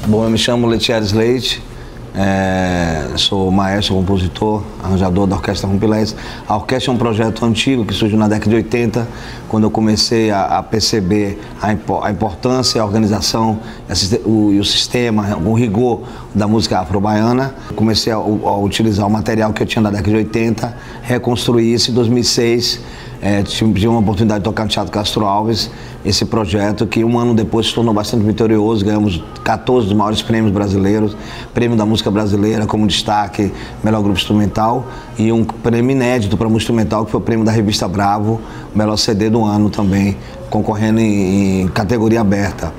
Bom, eu me chamo Letieres Leite, sou maestro, compositor, arranjador da Orquestra Rumpilés. A orquestra é um projeto antigo que surgiu na década de 80, quando eu comecei a perceber a importância, a organização e o sistema, o rigor da música afro-baiana. Comecei a utilizar o material que eu tinha da década de 80, reconstruir isso em 2006. Tive uma oportunidade de tocar no Teatro Castro Alves, esse projeto que um ano depois se tornou bastante vitorioso. Ganhamos 14 dos maiores prêmios brasileiros, prêmio da música brasileira como destaque, melhor grupo instrumental, e um prêmio inédito para música instrumental, que foi o prêmio da revista Bravo, melhor CD do ano também, concorrendo em categoria aberta.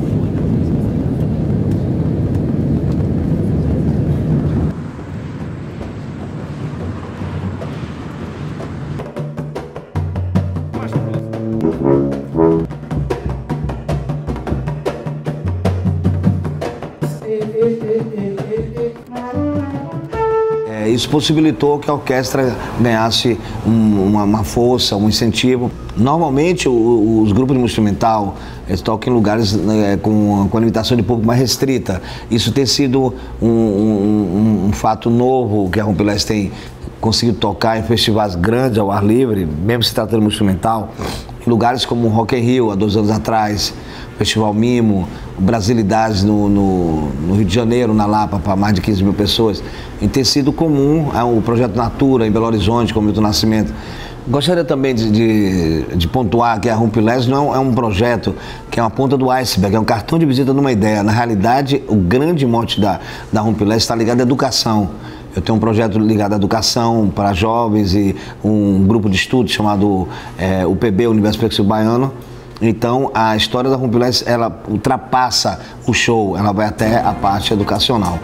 Isso possibilitou que a orquestra ganhasse uma força, um incentivo. Normalmente os grupos de música instrumental tocam em lugares com limitação de público mais restrita. Isso tem sido um fato novo que a Rumpilés tem conseguido tocar em festivais grandes ao ar livre, mesmo se tratando de música instrumental, em lugares como o Rock in Rio, há 2 anos atrás, Festival Mimo, Brasilidades no Rio de Janeiro, na Lapa, para mais de 15 mil pessoas. E tem sido comum o projeto Natura, em Belo Horizonte, com o Milton Nascimento. Gostaria também de pontuar que a Rumpilés não é um projeto que é uma ponta do iceberg, é um cartão de visita de uma ideia. Na realidade, o grande mote da Rumpilés está ligado à educação. Eu tenho um projeto ligado à educação para jovens e um grupo de estudo chamado UPB, Universo Percussivo Baiano. Então, a história da Rumpilés, ela ultrapassa o show, ela vai até a parte educacional.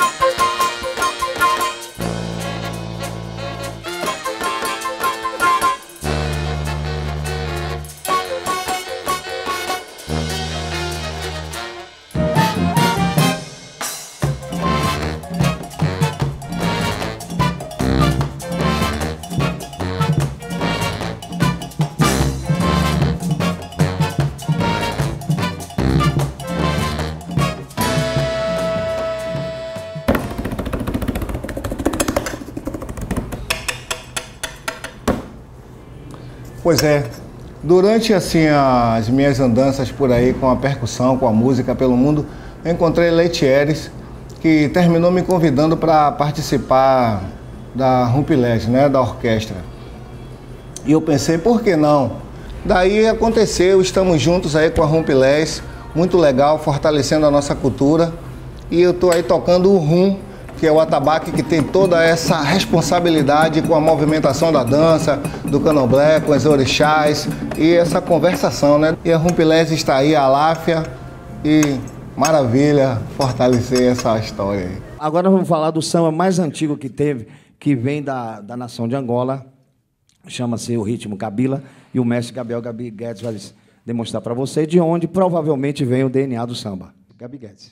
Pois é, durante assim as minhas andanças por aí com a percussão, com a música pelo mundo, eu encontrei Letieres, que terminou me convidando para participar da Rumpilés, né, da orquestra. E eu pensei, por que não? Daí aconteceu, estamos juntos aí com a Rumpilés, muito legal, fortalecendo a nossa cultura. E eu estou aí tocando o rum, que é o atabaque que tem toda essa responsabilidade com a movimentação da dança, do candomblé, com os orixás e essa conversação, né? E a Rumpilés está aí, a Láfia, e maravilha fortalecer essa história aí. Agora vamos falar do samba mais antigo que teve, que vem da nação de Angola, chama-se o ritmo Kabila, e o mestre Gabriel Gabi Guedes vai demonstrar para você de onde provavelmente vem o DNA do samba. Gabi Guedes.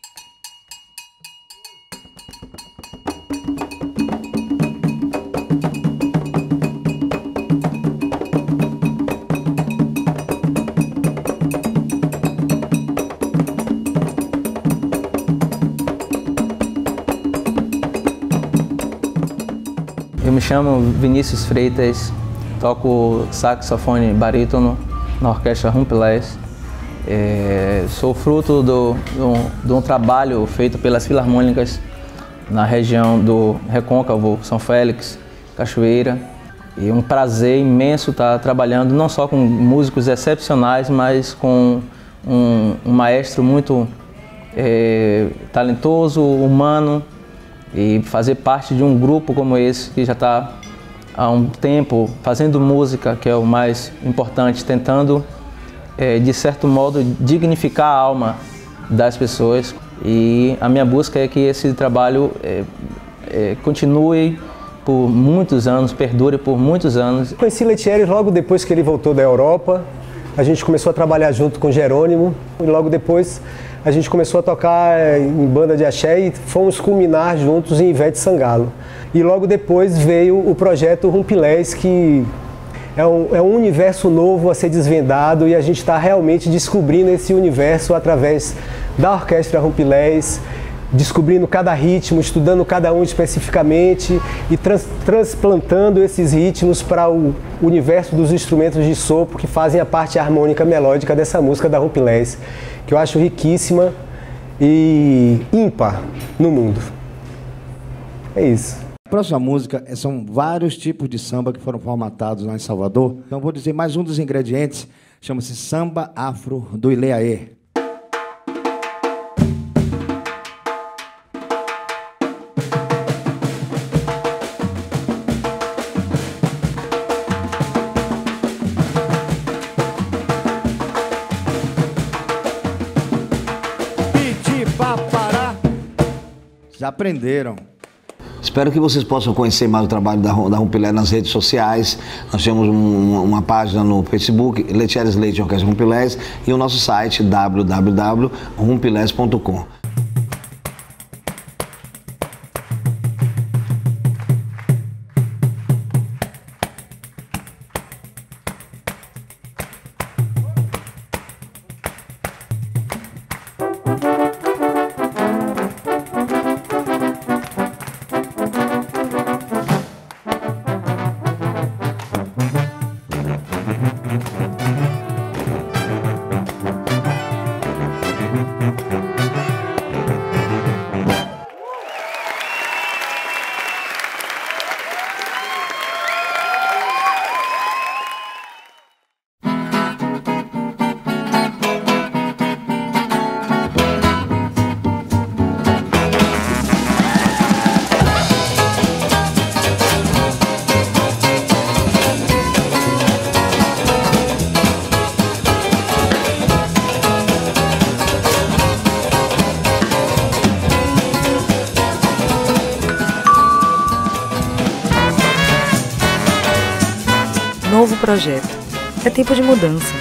Eu me chamo Vinícius Freitas, toco saxofone barítono na Orquestra Rumpilés. Sou fruto de um trabalho feito pelas Filarmônicas na região do Recôncavo, São Félix, Cachoeira. E um prazer imenso estar trabalhando não só com músicos excepcionais, mas com um maestro muito talentoso, humano, e fazer parte de um grupo como esse, que já está há um tempo fazendo música, que é o mais importante, tentando, de certo modo, dignificar a alma das pessoas. E a minha busca é que esse trabalho continue por muitos anos, perdure por muitos anos. Conheci Letieres logo depois que ele voltou da Europa. A gente começou a trabalhar junto com Jerônimo e logo depois a gente começou a tocar em banda de axé e fomos culminar juntos em Ivete Sangalo. E logo depois veio o projeto Rumpilés, que é um universo novo a ser desvendado e a gente está realmente descobrindo esse universo através da Orquestra Rumpilés, descobrindo cada ritmo, estudando cada um especificamente e transplantando esses ritmos para o universo dos instrumentos de sopro que fazem a parte harmônica melódica dessa música da Rumpilés, que eu acho riquíssima e ímpar no mundo. É isso. A próxima música são vários tipos de samba que foram formatados lá em Salvador. Então eu vou dizer mais um dos ingredientes, chama-se Samba Afro do Ileaê. Já aprenderam. Espero que vocês possam conhecer mais o trabalho da Rumpilés nas redes sociais. Nós temos uma página no Facebook, Letieres Leite Orquestra Rumpilés, e o nosso site www.rumpilés.com. Novo projeto. É tempo de mudança.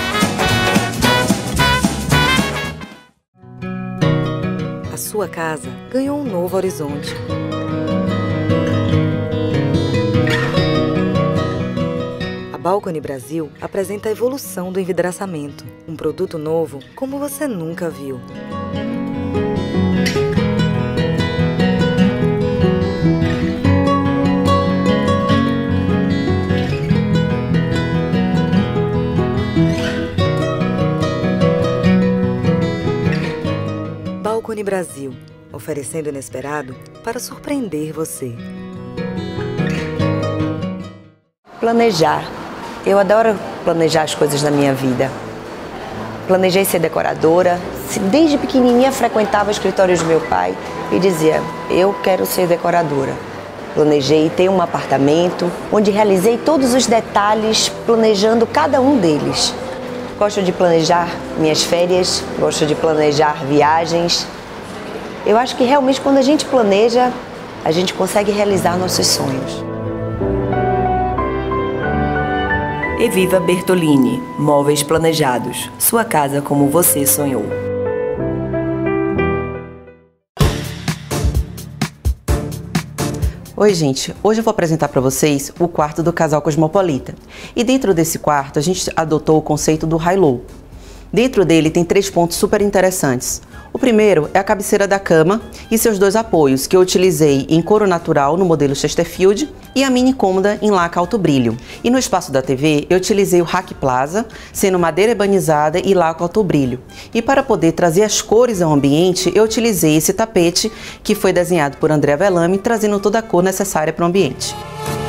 A sua casa ganhou um novo horizonte. A Balcony Brasil apresenta a evolução do envidraçamento. Um produto novo como você nunca viu. Balcony Brasil, oferecendo o inesperado para surpreender você. Planejar. Eu adoro planejar as coisas da minha vida. Planejei ser decoradora. Desde pequenininha frequentava escritórios do meu pai e dizia, eu quero ser decoradora. Planejei ter um apartamento onde realizei todos os detalhes, planejando cada um deles. Gosto de planejar minhas férias, gosto de planejar viagens. Eu acho que realmente quando a gente planeja, a gente consegue realizar nossos sonhos. Eviva Bertolini, móveis planejados. Sua casa como você sonhou. Oi gente, hoje eu vou apresentar para vocês o quarto do casal cosmopolita. E dentro desse quarto a gente adotou o conceito do high-low. Dentro dele tem 3 pontos super interessantes. O primeiro é a cabeceira da cama e seus 2 apoios, que eu utilizei em couro natural no modelo Chesterfield e a mini cômoda em laca alto brilho. E no espaço da TV eu utilizei o Rack Plaza, sendo madeira ebanizada e laca alto brilho. E para poder trazer as cores ao ambiente, eu utilizei esse tapete que foi desenhado por André Velame, trazendo toda a cor necessária para o ambiente.